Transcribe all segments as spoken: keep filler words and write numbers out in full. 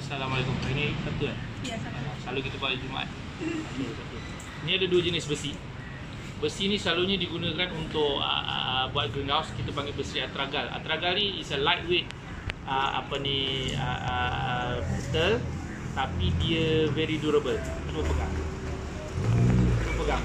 Assalamualaikum. Ini satu kan? Ya, satu. Selalu kita buat Jumaat. Ini ada dua jenis besi. Besi ni selalunya digunakan untuk uh, buat greenhouse. Kita panggil besi atragal. Atragal ni is a lightweight uh, apa ni uh, uh, metal, tapi dia very durable. Cuba pegang. Cuba pegang.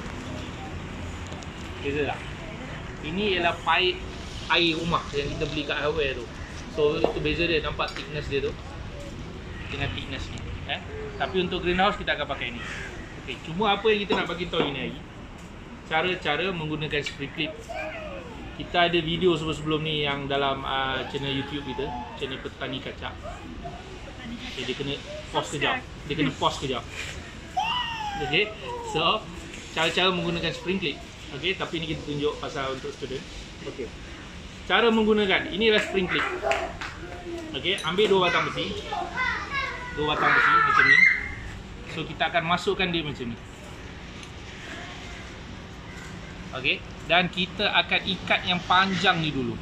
Beza tak? Ini ialah pipe air rumah yang kita beli kat hardware tu. So itu beza dia, nampak thickness dia tu dengan thickness ni, eh? Tapi untuk greenhouse kita akan pakai ni. Okey, cuma apa yang kita nak bagi tahu ini hari, cara-cara menggunakan spring clip. Kita ada video sebelum-sebelum ni yang dalam uh, channel YouTube kita, channel Petani Kacak. Okay, dia kena pause kejap. Dia kena pause kejap. Okey, so cara-cara menggunakan spring clip. Okey, tapi ni kita tunjuk pasal untuk student. Okey. Cara menggunakan, inilah spring clip. Okey, ambil dua batang besi. Dua batang besi macam ni. So kita akan masukkan dia macam ni. Okey, dan kita akan ikat yang panjang ni dulu.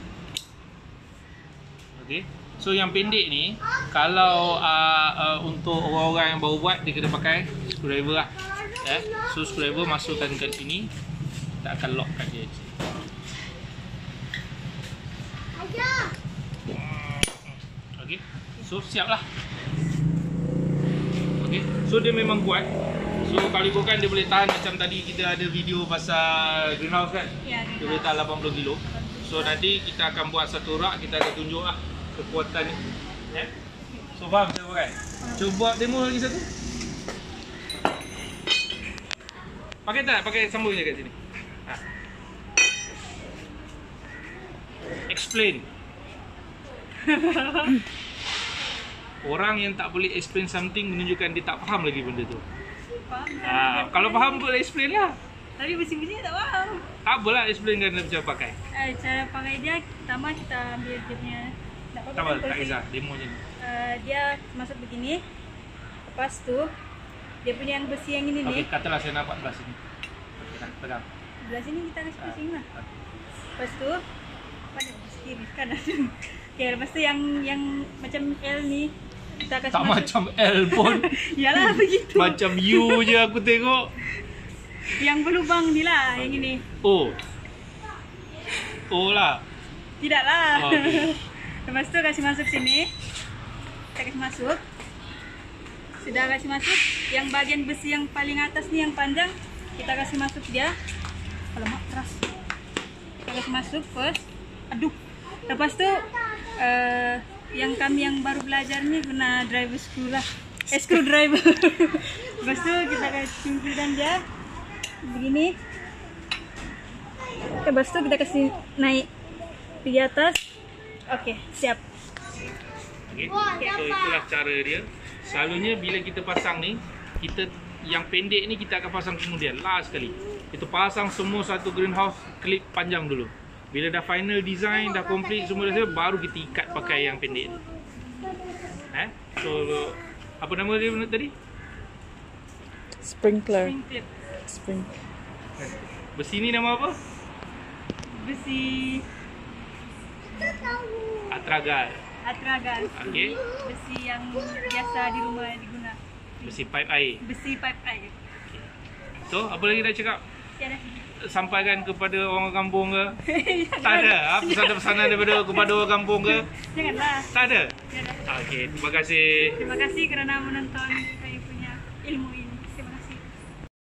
Okey. So yang pendek ni, kalau uh, uh, untuk orang-orang yang baru buat, dia kena pakai screwdriver lah. Eh, so screwdriver masukkan kat sini. Kita akan lockkan dia. Okey. So siaplah. Okay. So dia memang kuat. So kalau ikutkan dia boleh tahan macam tadi kita ada video pasal greenhouse kan? Ya, dia boleh tahan lapan puluh kilo. So nanti kita akan buat satu rak, kita akan tunjuk lah kekuatan ni. Yeah. So faham cara pakai? Cuba buat demo lagi satu. Pakai tak? Pakai sambung je kat sini. Ha. Explain. Orang yang tak boleh explain something menunjukkan dia tak faham lagi benda tu. Faham. Ha, kalau faham boleh explain lah. Tapi besi-besi tak faham. Tak apalah, explain kan macam pakai. Eh, cara pakai dia, pertama kita ambil dia punya. Tak Tak apa, tak kisah, demo je ni. Uh, dia masuk begini. Lepas tu dia punya yang besi yang ini Okey, ni. katalah saya nampak belah sini. Okey, dah, pegang. Belah sini kita kasih pusing lah. Okey. Lepas tu mana kiri kanan. Okey, lepas tu yang yang macam L ni kita kasih Tak masuk. macam L pun. Yalah begitu. Macam U je aku tengok. Yang berlubang ni lah, yang ini. O. O lah. Tidak lah. Oh, okay. Lepas tu kasih masuk sini. Kita kasih masuk. Sudah kasih masuk. Yang bagian besi yang paling atas ni yang panjang, kita kasih masuk dia. Kalau mak keras. Kita kasih masuk first. Aduh. Lepas tu uh, yang kami yang baru belajar ni guna driver screw lah. Eh, screwdriver. Lepas tu kita kasih simpulan dia begini. Lepas tu kita kasih naik di atas. Okey, siap. Okey. So itulah cara dia. Selalunya bila kita pasang ni, kita yang pendek ni kita akan pasang kemudian last sekali. Kita pasang semua satu greenhouse clip panjang dulu. Bila dah final design, dah complete semua dah, baru kita ikat pakai yang pendek ni. Eh? So apa nama dia tadi? Sprinkler. Spring clip. Spring. Besi ni nama apa? Besi Atragal. atragal. Okey. Besi yang biasa di rumah diguna. Besi pipe air. Besi pipe air. So, apa lagi nak cakap? Tiada. Sampaikan kepada orang kampung ke? Tak ada. Apa pesanan-pesanan daripada kepada orang kampung ke? Janganlah. Tak ada. Tiada. Okey, terima kasih. Terima kasih kerana menonton saya punya ilmu ini. Terima kasih.